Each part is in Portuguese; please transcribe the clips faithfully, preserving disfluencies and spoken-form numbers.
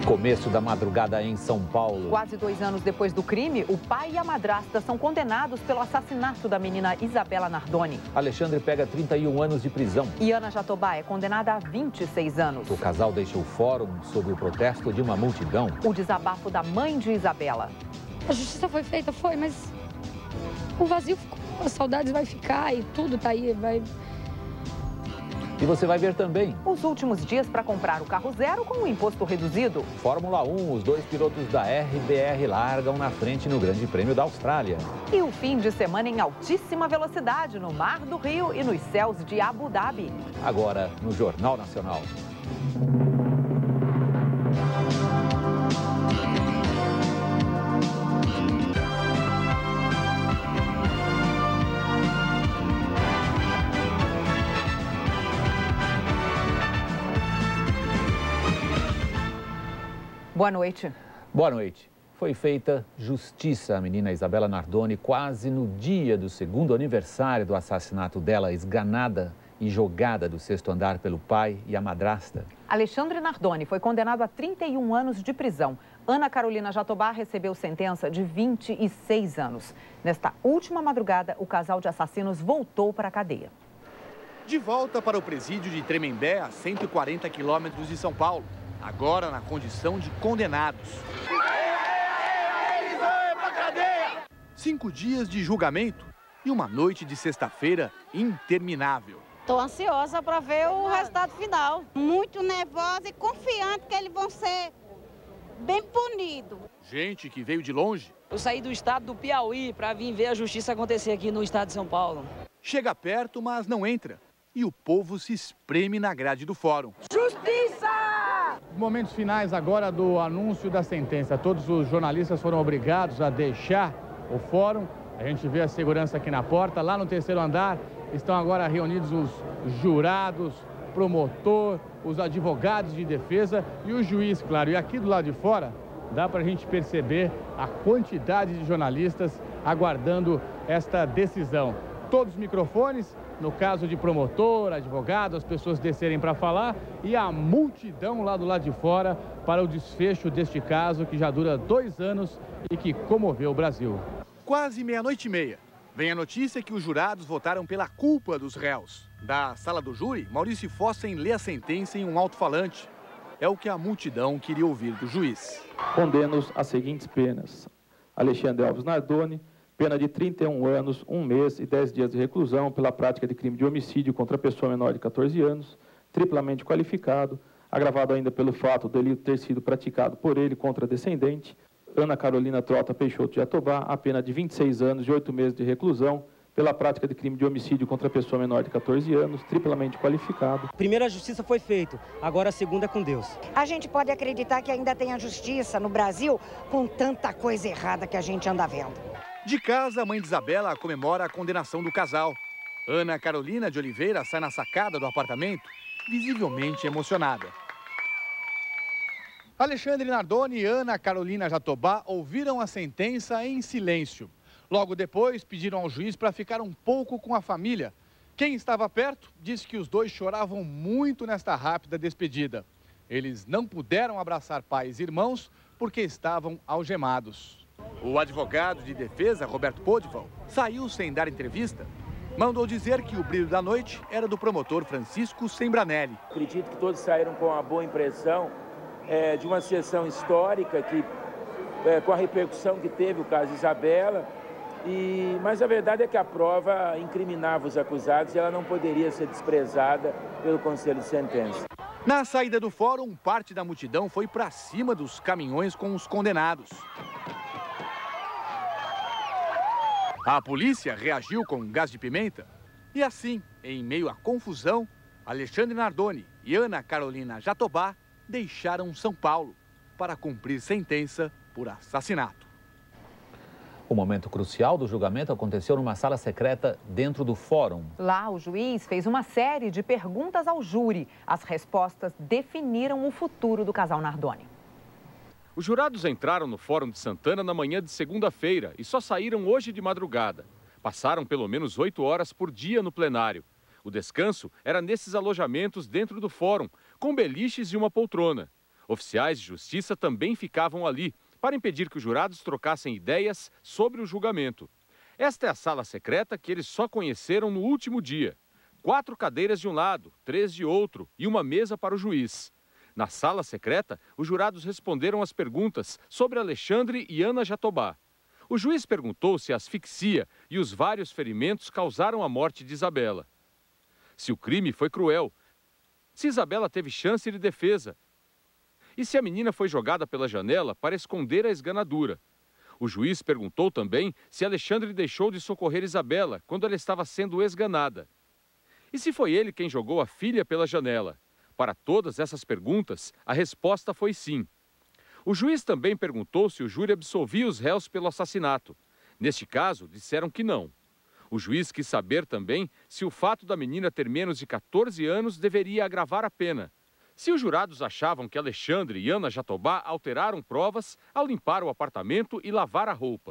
Começo da madrugada em São Paulo. Quase dois anos depois do crime, o pai e a madrasta são condenados pelo assassinato da menina Isabela Nardoni. Alexandre pega trinta e um anos de prisão. E Ana Jatobá é condenada a vinte e seis anos. O casal deixa o fórum sob o protesto de uma multidão. O desabafo da mãe de Isabela. A justiça foi feita, foi, mas o vazio ficou, a saudade vai ficar e tudo tá aí, vai... E você vai ver também os últimos dias para comprar o carro zero com o imposto reduzido. Fórmula um, os dois pilotos da R B R largam na frente no Grande Prêmio da Austrália. E o fim de semana em altíssima velocidade no Mar do Rio e nos céus de Abu Dhabi. Agora no Jornal Nacional. Boa noite. Boa noite. Foi feita justiça à menina Isabela Nardoni quase no dia do segundo aniversário do assassinato dela, esganada e jogada do sexto andar pelo pai e a madrasta. Alexandre Nardoni foi condenado a trinta e um anos de prisão. Ana Carolina Jatobá recebeu sentença de vinte e seis anos. Nesta última madrugada, o casal de assassinos voltou para a cadeia. De volta para o presídio de Tremembé, a cento e quarenta quilômetros de São Paulo. Agora na condição de condenados. Cinco dias de julgamento e uma noite de sexta-feira interminável. Estou ansiosa para ver o resultado final. Muito nervosa e confiante que eles vão ser bem punidos. Gente que veio de longe. Eu saí do estado do Piauí para vir ver a justiça acontecer aqui no estado de São Paulo. Chega perto, mas não entra. E o povo se espreme na grade do fórum. Justiça! Momentos finais agora do anúncio da sentença. Todos os jornalistas foram obrigados a deixar o fórum. A gente vê a segurança aqui na porta. Lá no terceiro andar estão agora reunidos os jurados, promotor, os advogados de defesa e o juiz, claro. E aqui do lado de fora dá para a gente perceber a quantidade de jornalistas aguardando esta decisão. Todos os microfones, no caso de promotor, advogado, as pessoas descerem para falar e a multidão lá do lado de fora para o desfecho deste caso que já dura dois anos e que comoveu o Brasil. Quase meia-noite e meia. Vem a notícia que os jurados votaram pela culpa dos réus. Da sala do júri, Maurício Fossen lê a sentença em um alto-falante. É o que a multidão queria ouvir do juiz. Condeno-os às seguintes penas. Alexandre Alves Nardoni, pena de trinta e um anos, um mês e dez dias de reclusão pela prática de crime de homicídio contra pessoa menor de quatorze anos, triplamente qualificado, agravado ainda pelo fato do delito ter sido praticado por ele contra a descendente, Ana Carolina Trota Peixoto de Jatobá, a pena de vinte e seis anos e oito meses de reclusão pela prática de crime de homicídio contra pessoa menor de quatorze anos, triplamente qualificado. Primeiro a justiça foi feita, agora a segunda é com Deus. A gente pode acreditar que ainda tem a justiça no Brasil com tanta coisa errada que a gente anda vendo. De casa, a mãe de Isabela comemora a condenação do casal. Ana Carolina de Oliveira sai na sacada do apartamento, visivelmente emocionada. Alexandre Nardoni e Ana Carolina Jatobá ouviram a sentença em silêncio. Logo depois, pediram ao juiz para ficar um pouco com a família. Quem estava perto disse que os dois choravam muito nesta rápida despedida. Eles não puderam abraçar pais e irmãos porque estavam algemados. O advogado de defesa, Roberto Podival, saiu sem dar entrevista. Mandou dizer que o brilho da noite era do promotor Francisco Sembranelli. Acredito que todos saíram com uma boa impressão é, de uma sessão histórica, que, é, com a repercussão que teve o caso Isabela. E, mas a verdade é que a prova incriminava os acusados e ela não poderia ser desprezada pelo Conselho de Sentença. Na saída do fórum, parte da multidão foi para cima dos caminhões com os condenados. A polícia reagiu com gás de pimenta e assim, em meio à confusão, Alexandre Nardoni e Ana Carolina Jatobá deixaram São Paulo para cumprir sentença por assassinato. O momento crucial do julgamento aconteceu numa sala secreta dentro do fórum. Lá, o juiz fez uma série de perguntas ao júri. As respostas definiram o futuro do casal Nardoni. Os jurados entraram no Fórum de Santana na manhã de segunda-feira e só saíram hoje de madrugada. Passaram pelo menos oito horas por dia no plenário. O descanso era nesses alojamentos dentro do fórum, com beliches e uma poltrona. Oficiais de justiça também ficavam ali para impedir que os jurados trocassem ideias sobre o julgamento. Esta é a sala secreta que eles só conheceram no último dia. Quatro cadeiras de um lado, três de outro e uma mesa para o juiz. Na sala secreta, os jurados responderam às perguntas sobre Alexandre e Ana Jatobá. O juiz perguntou se a asfixia e os vários ferimentos causaram a morte de Isabela. Se o crime foi cruel, se Isabela teve chance de defesa e se a menina foi jogada pela janela para esconder a esganadura. O juiz perguntou também se Alexandre deixou de socorrer Isabela quando ela estava sendo esganada. E se foi ele quem jogou a filha pela janela. Para todas essas perguntas, a resposta foi sim. O juiz também perguntou se o júri absolvia os réus pelo assassinato. Neste caso, disseram que não. O juiz quis saber também se o fato da menina ter menos de quatorze anos deveria agravar a pena. Se os jurados achavam que Alexandre e Ana Jatobá alteraram provas ao limpar o apartamento e lavar a roupa.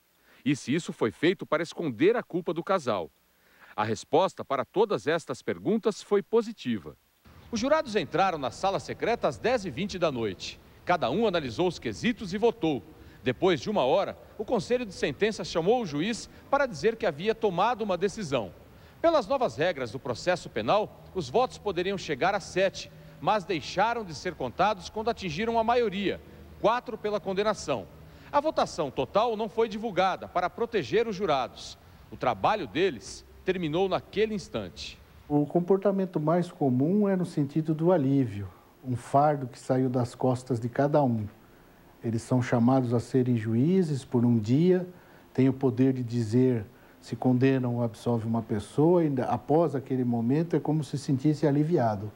E se isso foi feito para esconder a culpa do casal. A resposta para todas estas perguntas foi positiva. Os jurados entraram na sala secreta às dez e vinte da noite. Cada um analisou os quesitos e votou. Depois de uma hora, o Conselho de Sentença chamou o juiz para dizer que havia tomado uma decisão. Pelas novas regras do processo penal, os votos poderiam chegar a sete, mas deixaram de ser contados quando atingiram a maioria, quatro pela condenação. A votação total não foi divulgada para proteger os jurados. O trabalho deles terminou naquele instante. O comportamento mais comum é no sentido do alívio, um fardo que saiu das costas de cada um. Eles são chamados a serem juízes por um dia, têm o poder de dizer se condenam ou absolvem uma pessoa, e após aquele momento é como se sentisse aliviado.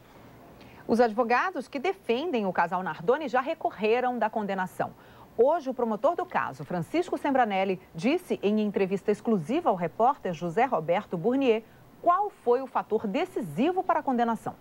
Os advogados que defendem o casal Nardoni já recorreram da condenação. Hoje, o promotor do caso, Francisco Sembranelli, disse em entrevista exclusiva ao repórter José Roberto Burnier qual foi o fator decisivo para a condenação.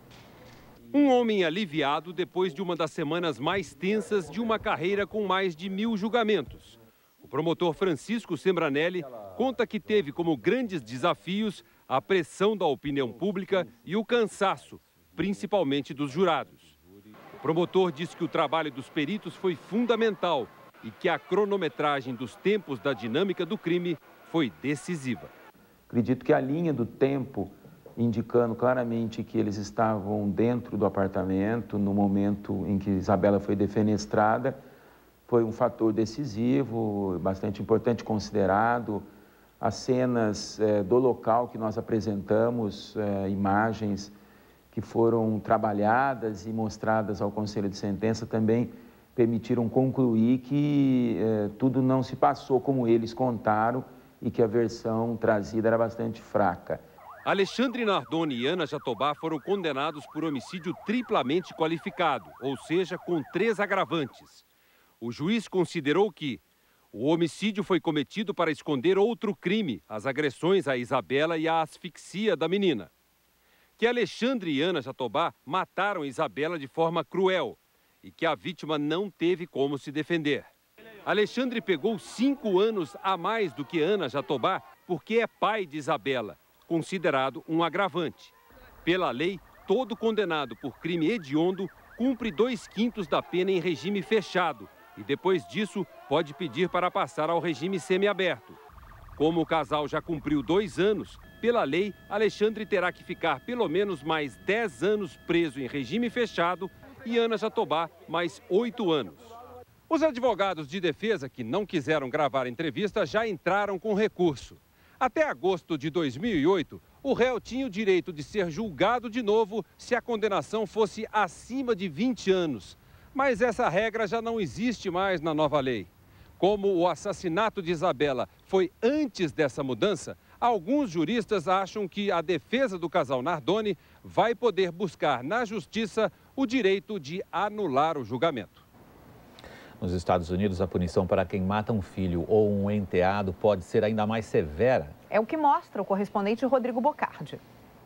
Um homem aliviado depois de uma das semanas mais tensas de uma carreira com mais de mil julgamentos. O promotor Francisco Sembranelli conta que teve como grandes desafios a pressão da opinião pública e o cansaço, principalmente dos jurados. O promotor diz que o trabalho dos peritos foi fundamental e que a cronometragem dos tempos da dinâmica do crime foi decisiva. Acredito que a linha do tempo, indicando claramente que eles estavam dentro do apartamento no momento em que Isabela foi defenestrada, foi um fator decisivo, bastante importante considerado. As cenas eh, do local que nós apresentamos, eh, imagens que foram trabalhadas e mostradas ao Conselho de Sentença também permitiram concluir que eh, tudo não se passou como eles contaram e que a versão trazida era bastante fraca. Alexandre Nardoni e Ana Jatobá foram condenados por homicídio triplamente qualificado, ou seja, com três agravantes. O juiz considerou que o homicídio foi cometido para esconder outro crime, as agressões a Isabela e a asfixia da menina. Que Alexandre e Ana Jatobá mataram Isabela de forma cruel e que a vítima não teve como se defender. Alexandre pegou cinco anos a mais do que Ana Jatobá porque é pai de Isabela, considerado um agravante. Pela lei, todo condenado por crime hediondo cumpre dois quintos da pena em regime fechado e depois disso pode pedir para passar ao regime semiaberto. Como o casal já cumpriu dois anos, pela lei, Alexandre terá que ficar pelo menos mais dez anos preso em regime fechado e Ana Jatobá mais oito anos. Os advogados de defesa que não quiseram gravar a entrevista já entraram com recurso. Até agosto de dois mil e oito, o réu tinha o direito de ser julgado de novo se a condenação fosse acima de vinte anos. Mas essa regra já não existe mais na nova lei. Como o assassinato de Isabela foi antes dessa mudança, alguns juristas acham que a defesa do casal Nardoni vai poder buscar na justiça o direito de anular o julgamento. Nos Estados Unidos, a punição para quem mata um filho ou um enteado pode ser ainda mais severa. É o que mostra o correspondente Rodrigo Bocardi.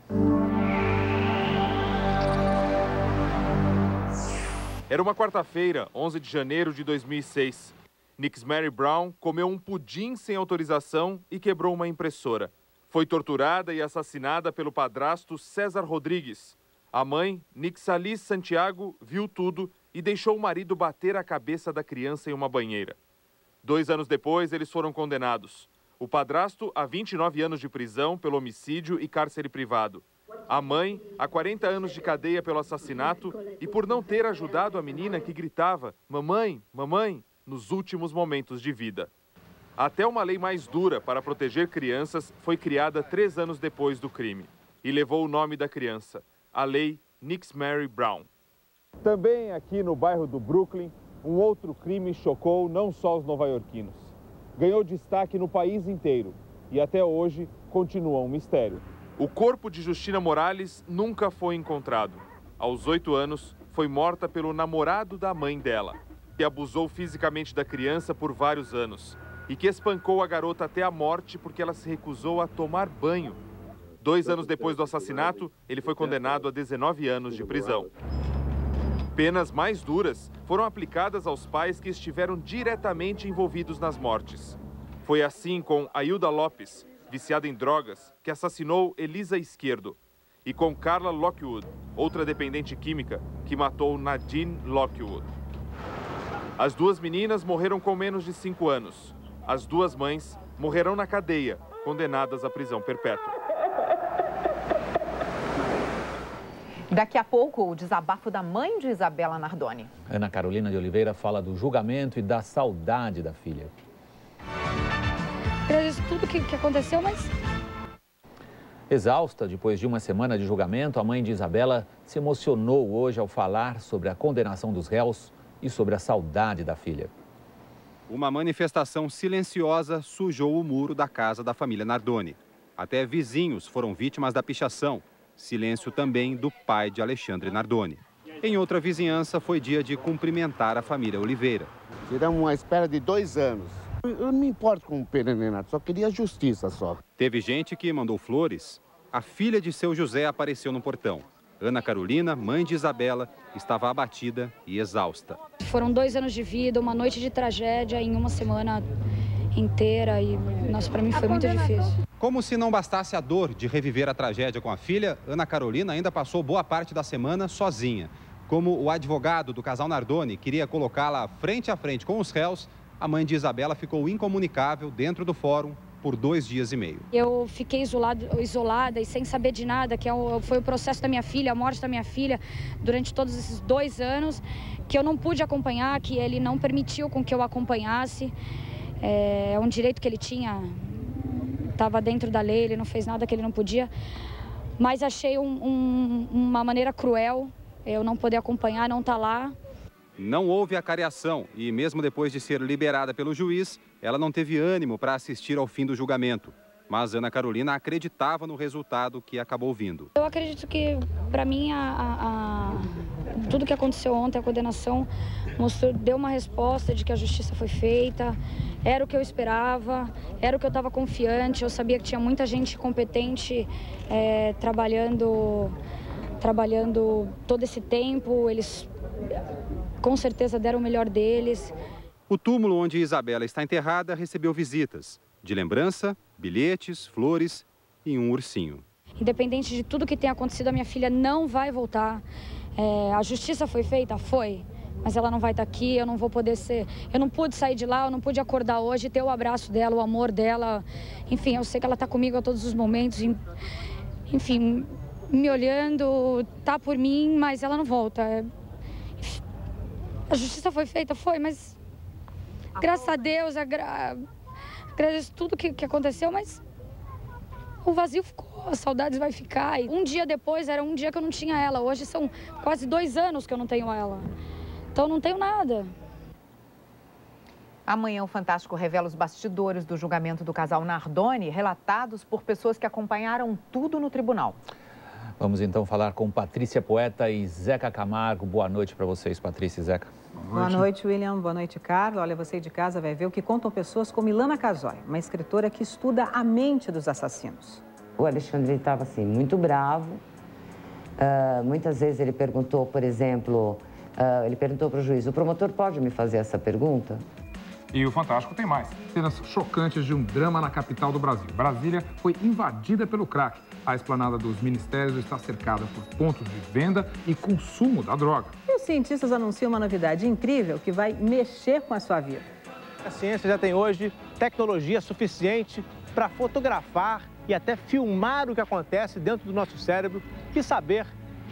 Era uma quarta-feira, onze de janeiro de dois mil e seis. Nixmary Brown comeu um pudim sem autorização e quebrou uma impressora. Foi torturada e assassinada pelo padrasto César Rodrigues. A mãe, Nixalis Santiago, viu tudo e deixou o marido bater a cabeça da criança em uma banheira. Dois anos depois, eles foram condenados. O padrasto a vinte e nove anos de prisão pelo homicídio e cárcere privado. A mãe a quarenta anos de cadeia pelo assassinato e por não ter ajudado a menina que gritava "Mamãe, mamãe", nos últimos momentos de vida. Até uma lei mais dura para proteger crianças foi criada três anos depois do crime e levou o nome da criança, a Lei Nix Mary Brown. Também aqui no bairro do Brooklyn, um outro crime chocou não só os nova-iorquinos. Ganhou destaque no país inteiro e até hoje continua um mistério. O corpo de Justina Morales nunca foi encontrado. Aos oito anos, foi morta pelo namorado da mãe dela, que abusou fisicamente da criança por vários anos e que espancou a garota até a morte porque ela se recusou a tomar banho. Dois anos depois do assassinato, ele foi condenado a dezenove anos de prisão. Penas mais duras foram aplicadas aos pais que estiveram diretamente envolvidos nas mortes. Foi assim com Ailda Lopes, viciada em drogas, que assassinou Elisa Esquerdo, e com Carla Lockwood, outra dependente química, que matou Nadine Lockwood. As duas meninas morreram com menos de cinco anos. As duas mães morrerão na cadeia, condenadas à prisão perpétua. Daqui a pouco, o desabafo da mãe de Isabela Nardoni. Ana Carolina de Oliveira fala do julgamento e da saudade da filha. Agradeço tudo que, que aconteceu, mas... Exausta depois de uma semana de julgamento, a mãe de Isabela se emocionou hoje ao falar sobre a condenação dos réus e sobre a saudade da filha. Uma manifestação silenciosa sujou o muro da casa da família Nardoni. Até vizinhos foram vítimas da pichação. Silêncio também do pai de Alexandre Nardoni. Em outra vizinhança, foi dia de cumprimentar a família Oliveira. Tivemos uma espera de dois anos. Eu não me importo com o Pedro Renato, só queria justiça só. Teve gente que mandou flores. A filha de seu José apareceu no portão. Ana Carolina, mãe de Isabela, estava abatida e exausta. Foram dois anos de vida, uma noite de tragédia em uma semana inteira e, nossa, para mim foi muito difícil. Como se não bastasse a dor de reviver a tragédia com a filha, Ana Carolina ainda passou boa parte da semana sozinha. Como o advogado do casal Nardoni queria colocá-la frente a frente com os réus, a mãe de Isabela ficou incomunicável dentro do fórum por dois dias e meio. Eu fiquei isolado, isolada e sem saber de nada, que foi o processo da minha filha, a morte da minha filha, durante todos esses dois anos, que eu não pude acompanhar, que ele não permitiu com que eu acompanhasse. É um direito que ele tinha, estava dentro da lei, ele não fez nada que ele não podia. Mas achei um, um, uma maneira cruel, eu não poder acompanhar, não estar lá. Não houve acariação e, mesmo depois de ser liberada pelo juiz, ela não teve ânimo para assistir ao fim do julgamento. Mas Ana Carolina acreditava no resultado que acabou vindo. Eu acredito que, para mim, a, a, a... tudo que aconteceu ontem, a condenação, mostrou, deu uma resposta de que a justiça foi feita. Era o que eu esperava, era o que eu estava confiante. Eu sabia que tinha muita gente competente é, trabalhando, trabalhando todo esse tempo. Eles com certeza deram o melhor deles. O túmulo onde Isabela está enterrada recebeu visitas. De lembrança, bilhetes, flores e um ursinho. Independente de tudo que tenha acontecido, a minha filha não vai voltar. É, a justiça foi feita? Foi. Mas ela não vai estar aqui, eu não vou poder ser... Eu não pude sair de lá, eu não pude acordar hoje, ter o abraço dela, o amor dela. Enfim, eu sei que ela está comigo a todos os momentos. Enfim, me olhando, tá por mim, mas ela não volta. A justiça foi feita? Foi, mas... Graças a Deus, agra... agradeço tudo que, que aconteceu, mas... O vazio ficou, as saudades vai ficar. E um dia depois, era um dia que eu não tinha ela. Hoje são quase dois anos que eu não tenho ela. Então, não tenho nada. Amanhã, o Fantástico revela os bastidores do julgamento do casal Nardoni, relatados por pessoas que acompanharam tudo no tribunal. Vamos então falar com Patrícia Poeta e Zeca Camargo. Boa noite para vocês, Patrícia e Zeca. Boa noite. Boa noite, William. Boa noite, Carla. Olha, você de casa vai ver o que contam pessoas como Ilana Casoy, uma escritora que estuda a mente dos assassinos. O Alexandre estava assim, muito bravo. Uh, muitas vezes ele perguntou, por exemplo, uh, ele perguntou para o juiz, o promotor pode me fazer essa pergunta? E o Fantástico tem mais. Cenas chocantes de um drama na capital do Brasil. Brasília foi invadida pelo crack. A esplanada dos ministérios está cercada por pontos de venda e consumo da droga. E os cientistas anunciam uma novidade incrível que vai mexer com a sua vida. A ciência já tem hoje tecnologia suficiente para fotografar e até filmar o que acontece dentro do nosso cérebro e saber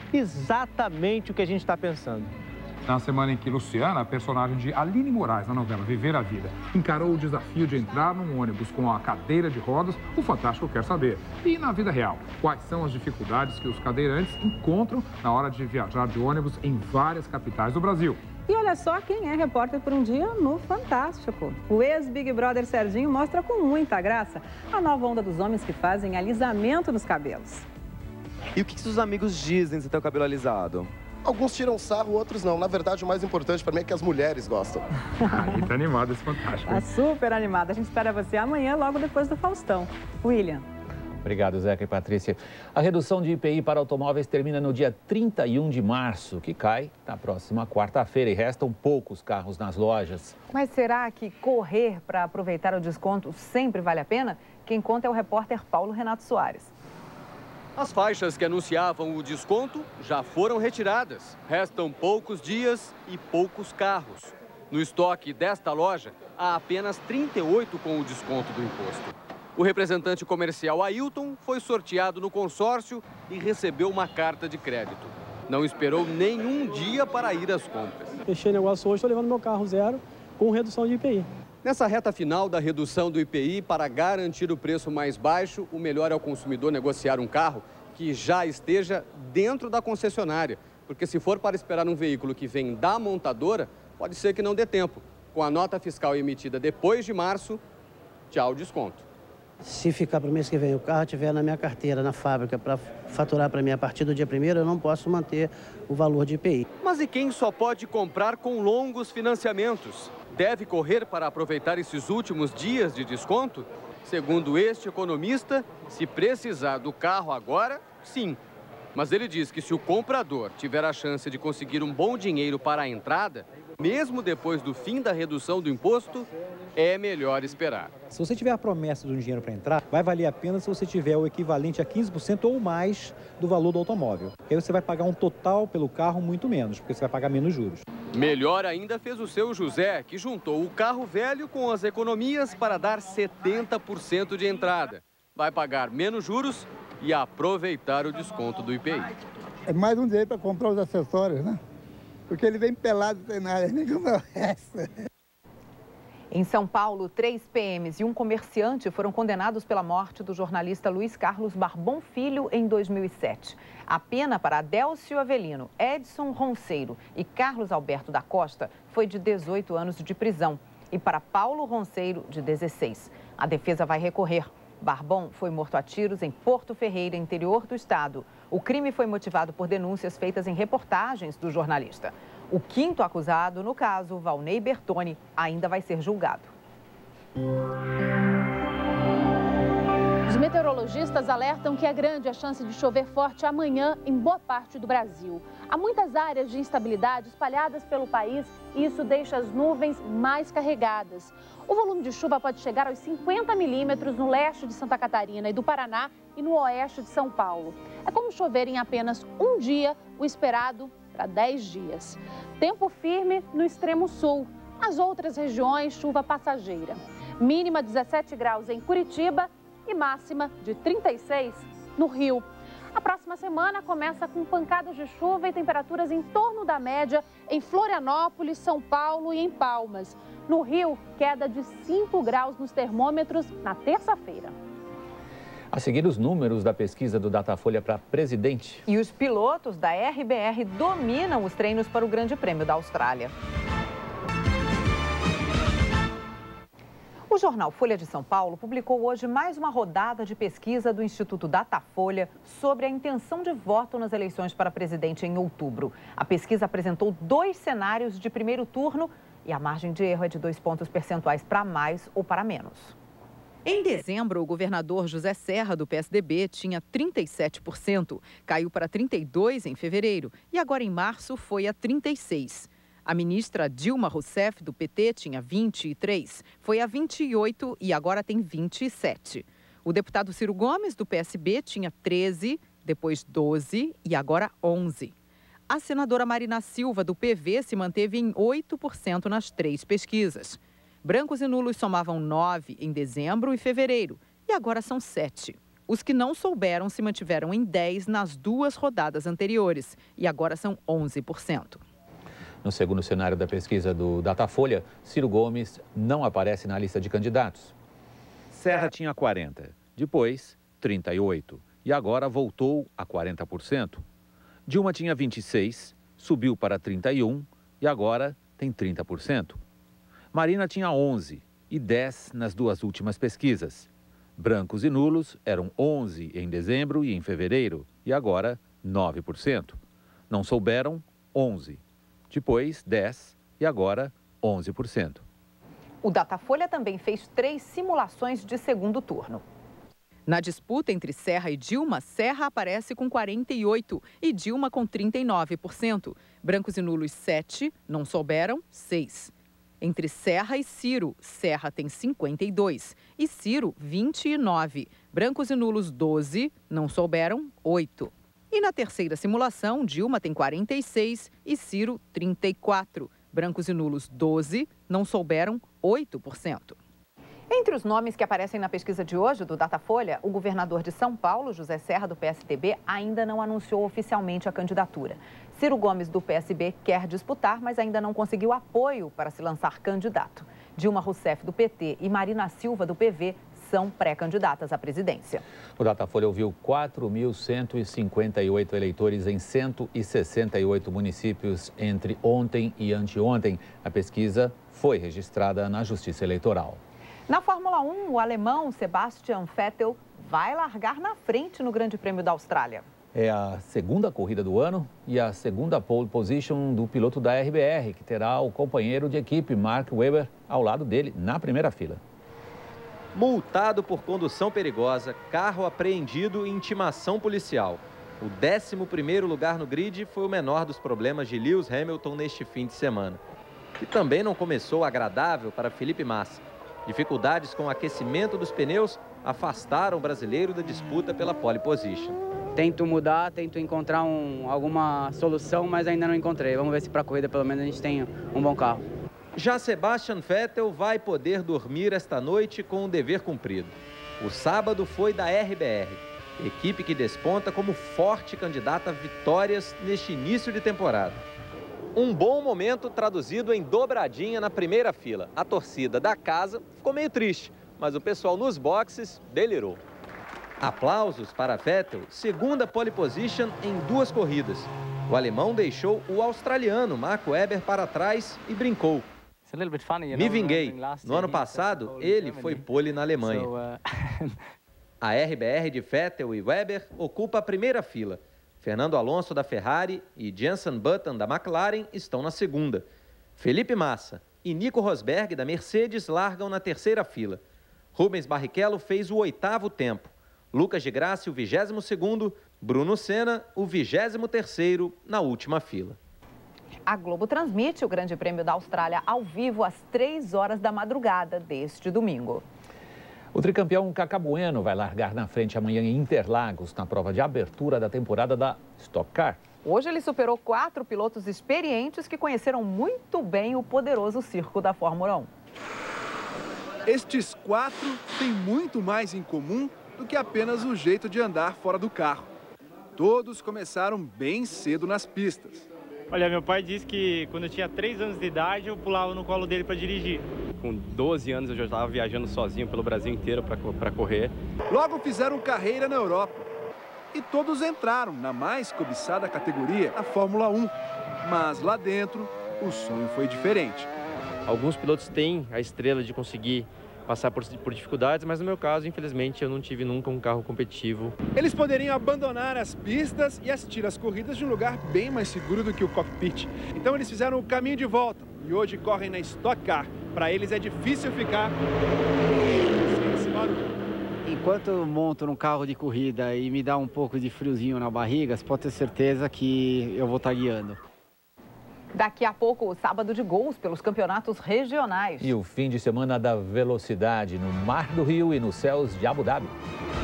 exatamente o que a gente está pensando. Na semana em que Luciana, a personagem de Aline Moraes na novela Viver a Vida, encarou o desafio de entrar num ônibus com a cadeira de rodas, o Fantástico quer saber. E na vida real, quais são as dificuldades que os cadeirantes encontram na hora de viajar de ônibus em várias capitais do Brasil? E olha só quem é repórter por um dia no Fantástico. O ex-Big Brother Serginho mostra com muita graça a nova onda dos homens que fazem alisamento nos cabelos. E o que seus amigos dizem de ter o cabelo alisado? Alguns tiram sarro, outros não. Na verdade, o mais importante para mim é que as mulheres gostam. Aí tá animado esse Fantástico. Tá super animado. A gente espera você amanhã, logo depois do Faustão. William. Obrigado, Zeca e Patrícia. A redução de I P I para automóveis termina no dia trinta e um de março, que cai na próxima quarta-feira, e restam poucos carros nas lojas. Mas será que correr para aproveitar o desconto sempre vale a pena? Quem conta é o repórter Paulo Renato Soares. As faixas que anunciavam o desconto já foram retiradas. Restam poucos dias e poucos carros. No estoque desta loja, há apenas trinta e oito com o desconto do imposto. O representante comercial Ailton foi sorteado no consórcio e recebeu uma carta de crédito. Não esperou nenhum dia para ir às compras. Fechei negócio hoje, estou levando meu carro zero com redução de I P I. Nessa reta final da redução do I P I, para garantir o preço mais baixo, o melhor é o consumidor negociar um carro que já esteja dentro da concessionária. Porque se for para esperar um veículo que vem da montadora, pode ser que não dê tempo. Com a nota fiscal emitida depois de março, tchau desconto. Se ficar para o mês que vem o carro estiver na minha carteira, na fábrica, para faturar para mim a partir do dia primeiro, eu não posso manter o valor de I P I. Mas e quem só pode comprar com longos financiamentos? Deve correr para aproveitar esses últimos dias de desconto? Segundo este economista, se precisar do carro agora, sim. Mas ele diz que se o comprador tiver a chance de conseguir um bom dinheiro para a entrada, mesmo depois do fim da redução do imposto, é melhor esperar. Se você tiver a promessa de um dinheiro para entrar, vai valer a pena se você tiver o equivalente a quinze por cento ou mais do valor do automóvel. Aí você vai pagar um total pelo carro muito menos, porque você vai pagar menos juros. Melhor ainda fez o seu José, que juntou o carro velho com as economias para dar setenta por cento de entrada. Vai pagar menos juros e aproveitar o desconto do I P I. É mais um dinheiro para comprar os acessórios, né? Porque ele vem pelado sem nada, nem como é o resto. Em São Paulo, três P Ms e um comerciante foram condenados pela morte do jornalista Luiz Carlos Barbon Filho em dois mil e sete. A pena para Adélcio Avelino, Edson Ronceiro e Carlos Alberto da Costa foi de dezoito anos de prisão e para Paulo Ronceiro, de dezesseis. A defesa vai recorrer. Barbon foi morto a tiros em Porto Ferreira, interior do estado. O crime foi motivado por denúncias feitas em reportagens do jornalista. O quinto acusado, no caso, Valnei Bertoni, ainda vai ser julgado. Os meteorologistas alertam que é grande a chance de chover forte amanhã em boa parte do Brasil. Há muitas áreas de instabilidade espalhadas pelo país e isso deixa as nuvens mais carregadas. O volume de chuva pode chegar aos cinquenta milímetros no leste de Santa Catarina e do Paraná e no oeste de São Paulo. É como chover em apenas um dia o esperado para dez dias. Tempo firme no extremo sul. As outras regiões, chuva passageira. Mínima dezessete graus em Curitiba e máxima de trinta e seis no Rio. A próxima semana começa com pancadas de chuva e temperaturas em torno da média em Florianópolis, São Paulo e em Palmas. No Rio, queda de cinco graus nos termômetros na terça-feira. A seguir, os números da pesquisa do Datafolha para presidente. E os pilotos da R B R dominam os treinos para o Grande Prêmio da Austrália. O jornal Folha de São Paulo publicou hoje mais uma rodada de pesquisa do Instituto Datafolha sobre a intenção de voto nas eleições para presidente em outubro. A pesquisa apresentou dois cenários de primeiro turno e a margem de erro é de dois pontos percentuais para mais ou para menos. Em dezembro, o governador José Serra, do P S D B, tinha trinta e sete por cento. Caiu para trinta e dois por cento em fevereiro e agora em março foi a trinta e seis por cento. A ministra Dilma Rousseff, do P T, tinha vinte e três, foi a vinte e oito e agora tem vinte e sete. O deputado Ciro Gomes, do P S B, tinha treze, depois doze e agora onze. A senadora Marina Silva, do P V, se manteve em oito por cento nas três pesquisas. Brancos e nulos somavam nove em dezembro e fevereiro e agora são sete. Os que não souberam se mantiveram em dez nas duas rodadas anteriores e agora são onze por cento. No segundo cenário da pesquisa do Datafolha, Ciro Gomes não aparece na lista de candidatos. Serra tinha quarenta, depois trinta e oito e agora voltou a quarenta por cento. Dilma tinha vinte e seis, subiu para trinta e um e agora tem trinta por cento. Marina tinha onze e dez nas duas últimas pesquisas. Brancos e nulos eram onze em dezembro e em fevereiro e agora nove por cento. Não souberam, onze. Depois dez e agora onze por cento. O Datafolha também fez três simulações de segundo turno. Na disputa entre Serra e Dilma, Serra aparece com quarenta e oito e Dilma com trinta e nove por cento. Brancos e nulos, sete, não souberam, seis. Entre Serra e Ciro, Serra tem cinquenta e dois e Ciro, vinte e nove. Brancos e nulos, doze, não souberam, oito. E na terceira simulação, Dilma tem quarenta e seis e Ciro, trinta e quatro. Brancos e nulos, doze, não souberam, oito por cento. Entre os nomes que aparecem na pesquisa de hoje do Datafolha, o governador de São Paulo, José Serra, do P S D B, ainda não anunciou oficialmente a candidatura. Ciro Gomes, do P S B, quer disputar, mas ainda não conseguiu apoio para se lançar candidato. Dilma Rousseff, do P T, e Marina Silva, do P V, são pré-candidatas à presidência. O Datafolha ouviu quatro mil cento e cinquenta e oito eleitores em cento e sessenta e oito municípios entre ontem e anteontem. A pesquisa foi registrada na Justiça Eleitoral. Na Fórmula um, o alemão Sebastian Vettel vai largar na frente no Grande Prêmio da Austrália. É a segunda corrida do ano e a segunda pole position do piloto da R B R, que terá o companheiro de equipe, Mark Webber, ao lado dele, na primeira fila. Multado por condução perigosa, carro apreendido e intimação policial. O décimo primeiro lugar no grid foi o menor dos problemas de Lewis Hamilton neste fim de semana. E também não começou agradável para Felipe Massa. Dificuldades com o aquecimento dos pneus afastaram o brasileiro da disputa pela pole position. Tento mudar, tento encontrar um, alguma solução, mas ainda não encontrei. Vamos ver se para a corrida pelo menos a gente tem um bom carro. Já Sebastian Vettel vai poder dormir esta noite com o dever cumprido. O sábado foi da R B R, equipe que desponta como forte candidata a vitórias neste início de temporada. Um bom momento traduzido em dobradinha na primeira fila. A torcida da casa ficou meio triste, mas o pessoal nos boxes delirou. Aplausos para Vettel, segunda pole position em duas corridas. O alemão deixou o australiano Mark Webber para trás e brincou. Me vinguei. No ano passado, ele foi pole na Alemanha. A R B R de Vettel e Webber ocupa a primeira fila. Fernando Alonso da Ferrari e Jenson Button da McLaren estão na segunda. Felipe Massa e Nico Rosberg da Mercedes largam na terceira fila. Rubens Barrichello fez o oitavo tempo. Lucas de Grassi o vigésimo segundo, Bruno Senna o vigésimo terceiro na última fila. A Globo transmite o Grande Prêmio da Austrália ao vivo às três horas da madrugada deste domingo. O tricampeão Cacá Bueno vai largar na frente amanhã em Interlagos, na prova de abertura da temporada da Stock Car. Hoje ele superou quatro pilotos experientes que conheceram muito bem o poderoso circo da Fórmula um. Estes quatro têm muito mais em comum do que apenas o jeito de andar fora do carro. Todos começaram bem cedo nas pistas. Olha, meu pai disse que quando eu tinha três anos de idade, eu pulava no colo dele para dirigir. Com doze anos eu já estava viajando sozinho pelo Brasil inteiro para correr. Logo fizeram carreira na Europa. E todos entraram na mais cobiçada categoria, a Fórmula um. Mas lá dentro, o sonho foi diferente. Alguns pilotos têm a estrela de conseguir passar por, por dificuldades, mas no meu caso, infelizmente, eu não tive nunca um carro competitivo. Eles poderiam abandonar as pistas e assistir às corridas de um lugar bem mais seguro do que o cockpit. Então eles fizeram o caminho de volta e hoje correm na Stock Car. Para eles é difícil ficar sem esse barulho. Enquanto eu monto num carro de corrida e me dá um pouco de friozinho na barriga, você pode ter certeza que eu vou estar guiando. Daqui a pouco, o sábado de gols pelos campeonatos regionais. E o fim de semana da velocidade no Mar do Rio e nos céus de Abu Dhabi.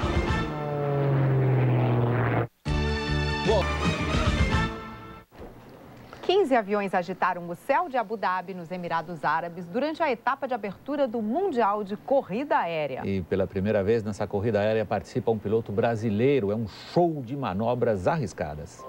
quinze aviões agitaram o céu de Abu Dhabi, nos Emirados Árabes, durante a etapa de abertura do Mundial de Corrida Aérea. E pela primeira vez nessa corrida aérea participa um piloto brasileiro. É um show de manobras arriscadas.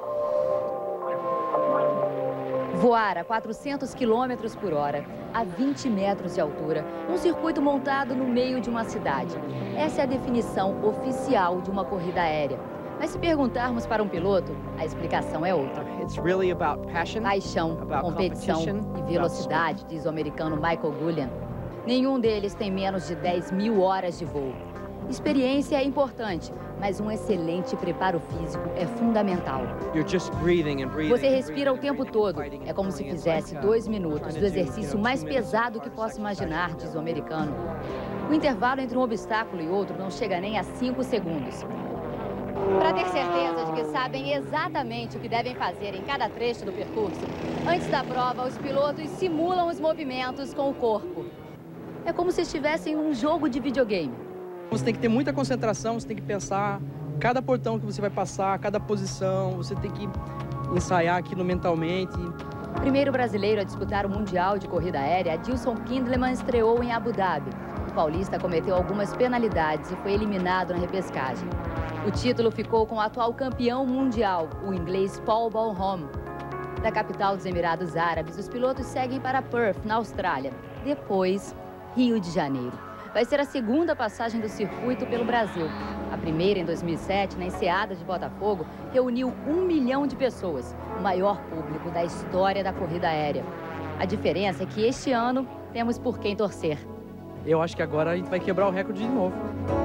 Voar a quatrocentos quilômetros por hora, a vinte metros de altura, um circuito montado no meio de uma cidade. Essa é a definição oficial de uma corrida aérea. Mas se perguntarmos para um piloto, a explicação é outra. Paixão, competição e velocidade, diz o americano Michael Gullian. Nenhum deles tem menos de dez mil horas de voo. Experiência é importante, mas um excelente preparo físico é fundamental. Você respira o tempo todo. É como se fizesse dois minutos do exercício mais pesado que possa imaginar, diz o americano. O intervalo entre um obstáculo e outro não chega nem a cinco segundos. Para ter certeza de que sabem exatamente o que devem fazer em cada trecho do percurso, antes da prova, os pilotos simulam os movimentos com o corpo. É como se estivessem num jogo de videogame. Você tem que ter muita concentração, você tem que pensar cada portão que você vai passar, cada posição, você tem que ensaiar aquilo mentalmente. O primeiro brasileiro a disputar o Mundial de Corrida Aérea, Adilson Kindleman, estreou em Abu Dhabi. O paulista cometeu algumas penalidades e foi eliminado na repescagem. O título ficou com o atual campeão mundial, o inglês Paul Balhom. Da capital dos Emirados Árabes, os pilotos seguem para Perth, na Austrália. Depois, Rio de Janeiro. Vai ser a segunda passagem do circuito pelo Brasil. A primeira, em dois mil e sete, na Enseada de Botafogo, reuniu um milhão de pessoas, o maior público da história da corrida aérea. A diferença é que este ano temos por quem torcer. Eu acho que agora a gente vai quebrar o recorde de novo.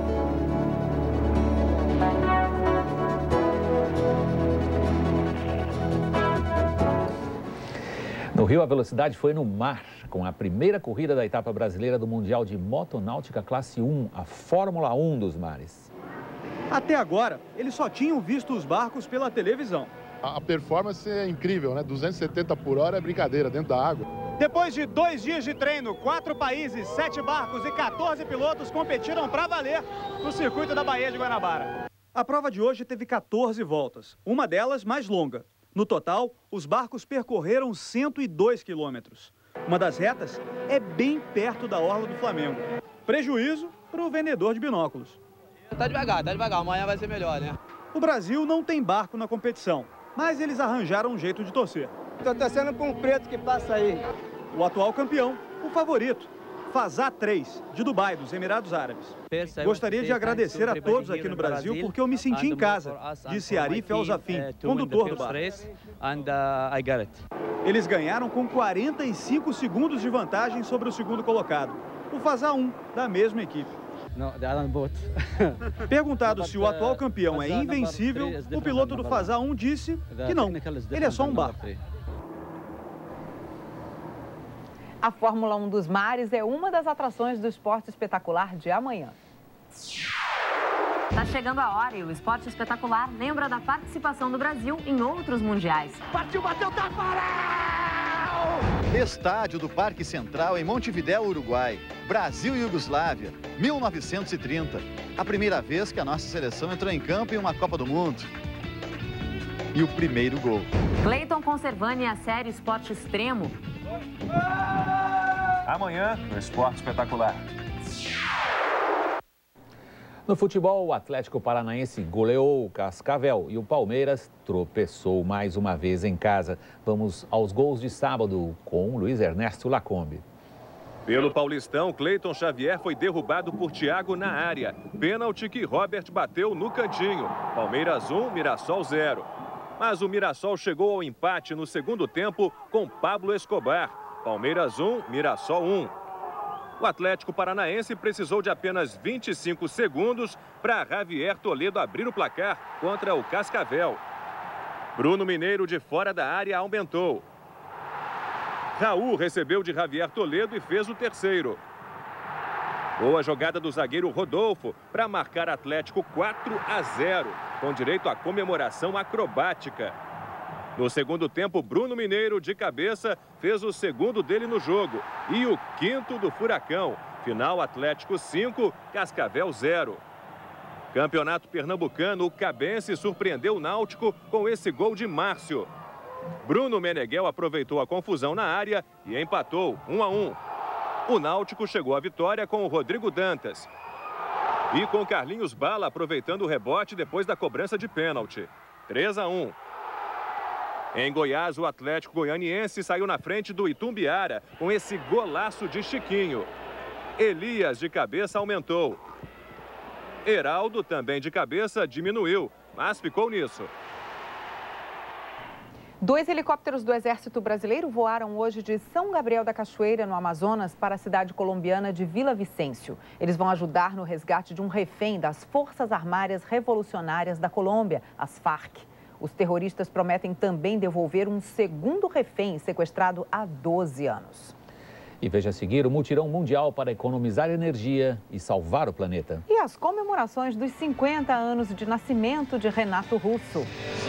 No Rio, a velocidade foi no mar, com a primeira corrida da etapa brasileira do Mundial de Motonáutica Classe um, a Fórmula um dos mares. Até agora, eles só tinham visto os barcos pela televisão. A performance é incrível, né? duzentos e setenta por hora é brincadeira, dentro da água. Depois de dois dias de treino, quatro países, sete barcos e quatorze pilotos competiram para valer no circuito da Baía de Guanabara. A prova de hoje teve quatorze voltas, uma delas mais longa. No total, os barcos percorreram cento e dois quilômetros. Uma das retas é bem perto da orla do Flamengo. Prejuízo para o vendedor de binóculos. Tá devagar, tá devagar, amanhã vai ser melhor, né? O Brasil não tem barco na competição, mas eles arranjaram um jeito de torcer. Tô torcendo com o preto que passa aí. O atual campeão, o favorito, Fazá três, de Dubai, dos Emirados Árabes. Gostaria de agradecer a todos aqui no Brasil porque eu me senti em casa, disse Arif El-Zafin, condutor do barco. Eles ganharam com quarenta e cinco segundos de vantagem sobre o segundo colocado, o Fazá um, da mesma equipe. Perguntado se o atual campeão é invencível, o piloto do Fazá um disse que não, ele é só um barco. A Fórmula um dos mares é uma das atrações do esporte espetacular de amanhã. Está chegando a hora e o esporte espetacular lembra da participação do Brasil em outros mundiais. Partiu, bateu, Tafarel! Estádio do Parque Central em Montevidéu, Uruguai. Brasil e Iugoslávia, mil novecentos e trinta. A primeira vez que a nossa seleção entrou em campo em uma Copa do Mundo. E o primeiro gol. Cleiton Conservani, a série Esporte Extremo. Amanhã, no Esporte Espetacular. No futebol, o Atlético Paranaense goleou o Cascavel e o Palmeiras tropeçou mais uma vez em casa. Vamos aos gols de sábado com Luiz Ernesto Lacombe. Pelo Paulistão, Cleiton Xavier foi derrubado por Thiago na área. Pênalti que Robert bateu no cantinho. Palmeiras um, Mirassol zero. Mas o Mirassol chegou ao empate no segundo tempo com Pablo Escobar. Palmeiras um, Mirassol um. O Atlético Paranaense precisou de apenas vinte e cinco segundos para Javier Toledo abrir o placar contra o Cascavel. Bruno Mineiro, de fora da área, aumentou. Raul recebeu de Javier Toledo e fez o terceiro. Boa jogada do zagueiro Rodolfo para marcar Atlético quatro a zero, com direito à comemoração acrobática. No segundo tempo, Bruno Mineiro, de cabeça, fez o segundo dele no jogo. E o quinto do Furacão. Final Atlético cinco, Cascavel zero. Campeonato Pernambucano, o Cabense surpreendeu o Náutico com esse gol de Márcio. Bruno Meneghel aproveitou a confusão na área e empatou um a um. O Náutico chegou à vitória com o Rodrigo Dantas. E com Carlinhos Bala aproveitando o rebote depois da cobrança de pênalti. três a um. Em Goiás, o Atlético Goianiense saiu na frente do Itumbiara com esse golaço de Chiquinho. Elias, de cabeça, aumentou. Heraldo, também de cabeça, diminuiu, mas ficou nisso. Dois helicópteros do Exército Brasileiro voaram hoje de São Gabriel da Cachoeira, no Amazonas, para a cidade colombiana de Vila Vicêncio. Eles vão ajudar no resgate de um refém das Forças Armadas Revolucionárias da Colômbia, as Farc. Os terroristas prometem também devolver um segundo refém sequestrado há doze anos. E veja a seguir o mutirão mundial para economizar energia e salvar o planeta. E as comemorações dos cinquenta anos de nascimento de Renato Russo.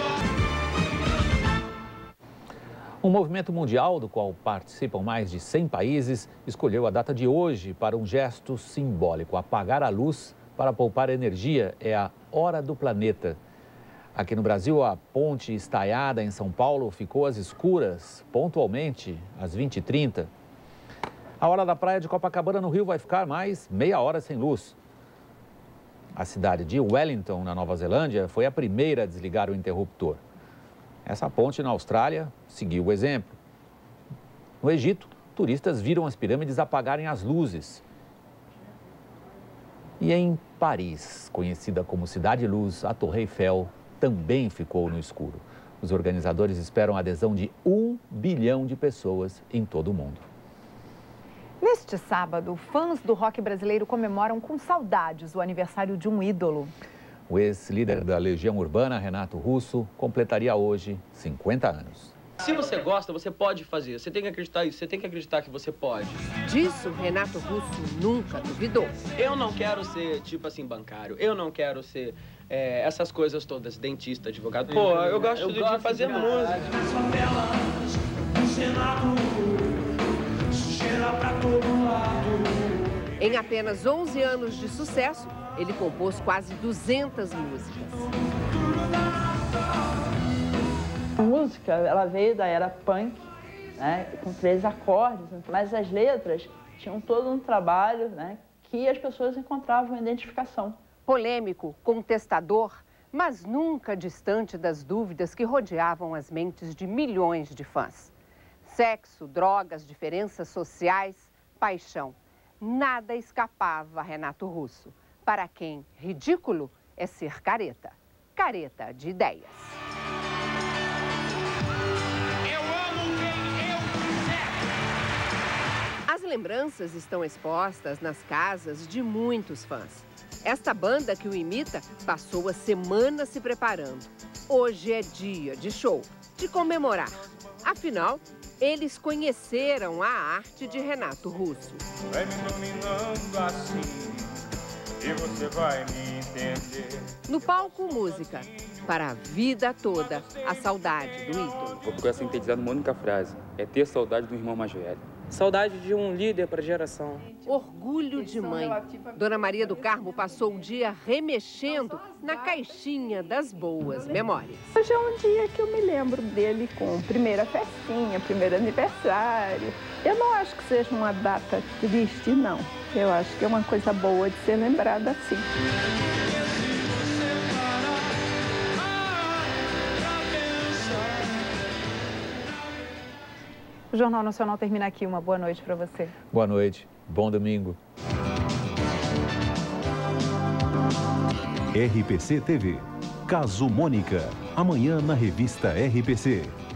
Um movimento mundial do qual participam mais de cem países escolheu a data de hoje para um gesto simbólico. Apagar a luz para poupar energia é a hora do planeta. Aqui no Brasil, a ponte Estaiada, em São Paulo, ficou às escuras, pontualmente, às vinte e trinta. A hora da praia de Copacabana, no Rio, vai ficar mais meia hora sem luz. A cidade de Wellington, na Nova Zelândia, foi a primeira a desligar o interruptor. Essa ponte, na Austrália, seguiu o exemplo. No Egito, turistas viram as pirâmides apagarem as luzes. E em Paris, conhecida como Cidade Luz, a Torre Eiffel também ficou no escuro. Os organizadores esperam a adesão de um bilhão de pessoas em todo o mundo. Neste sábado, fãs do rock brasileiro comemoram com saudades o aniversário de um ídolo. O ex-líder da Legião Urbana, Renato Russo, completaria hoje cinquenta anos. Se você gosta, você pode fazer. Você tem que acreditar nisso, você tem que acreditar que você pode. Disso, Renato Russo nunca duvidou. Eu não quero ser, tipo assim, bancário. Eu não quero ser é, essas coisas todas, dentista, advogado. Pô, eu gosto, eu de, gosto de fazer de música. Em apenas onze anos de sucesso, ele compôs quase duzentas músicas. A música, ela veio da era punk, né, com três acordes, mas as letras tinham todo um trabalho, né, que as pessoas encontravam identificação. Polêmico, contestador, mas nunca distante das dúvidas que rodeavam as mentes de milhões de fãs. Sexo, drogas, diferenças sociais, paixão. Nada escapava a Renato Russo. Para quem ridículo é ser careta. Careta de ideias. Eu amo quem eu quiser. As lembranças estão expostas nas casas de muitos fãs. Esta banda que o imita passou a semana se preparando. Hoje é dia de show, de comemorar. Afinal, eles conheceram a arte de Renato Russo. Vai me dominando assim, e você vai me entender. No palco, música. Para a vida toda, a saudade do ídolo. Vou procurar sintetizar numa única frase. É ter saudade do irmão mais velho. Saudade de um líder para a geração. Orgulho de mãe. Dona Maria do Carmo passou o dia remexendo na caixinha das boas memórias. Hoje é um dia que eu me lembro dele com primeira festinha, primeiro aniversário. Eu não acho que seja uma data triste, não. Eu acho que é uma coisa boa de ser lembrada assim. O Jornal Nacional termina aqui. Uma boa noite para você. Boa noite. Bom domingo. R P C T V. Caso Mônica. Amanhã na revista R P C.